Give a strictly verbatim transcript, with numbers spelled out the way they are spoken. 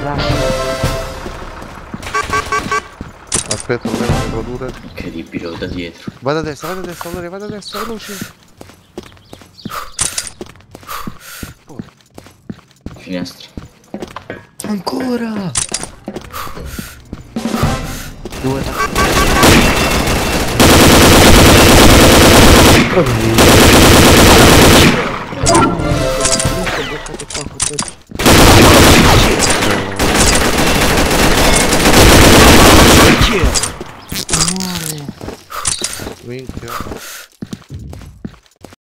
Aspetta, non devo produrre. Incredibile, da dietro. Vado a destra, vado a destra, allora, vado a destra, veloce. Oh. Finestra. Ancora! Due. Minchia.